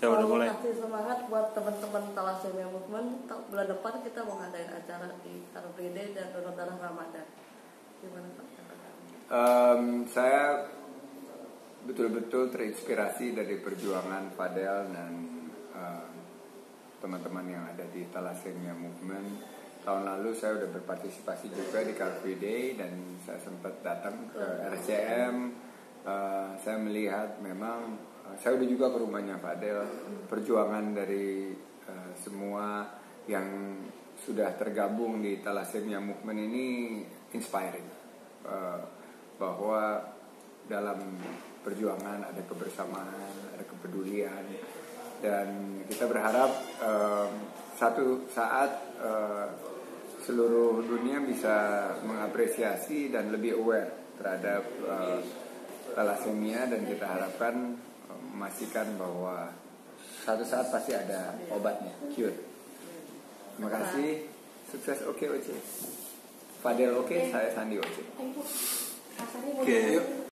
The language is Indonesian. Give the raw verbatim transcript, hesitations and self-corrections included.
kita udah mulai. Kasih semangat buat teman-teman Thalassemia Movement. Bulan depan kita mau ngadain acara di Car Free Day dan donor darah Ramadan. Gimana Pak? Um, saya betul-betul terinspirasi dari perjuangan Fadel dan uh, teman-teman yang ada di Thalassemia Movement. Tahun lalu saya sudah berpartisipasi juga di Car Free Day dan saya sempat datang ke R C M. Uh, saya melihat memang uh, saya sudah juga ke rumahnya Fadel. Perjuangan dari uh, semua yang sudah tergabung di Thalassemia Movement ini inspiring. Uh, bahwa dalam perjuangan ada kebersamaan, ada kepedulian, dan kita berharap uh, satu saat uh, seluruh dunia bisa mengapresiasi dan lebih aware terhadap uh, thalassemia, dan kita harapkan uh, memastikan bahwa satu saat pasti ada obatnya, cure. Terima kasih, sukses. Oke, Oce. Fadel oke, saya Sandi Oce. Oke.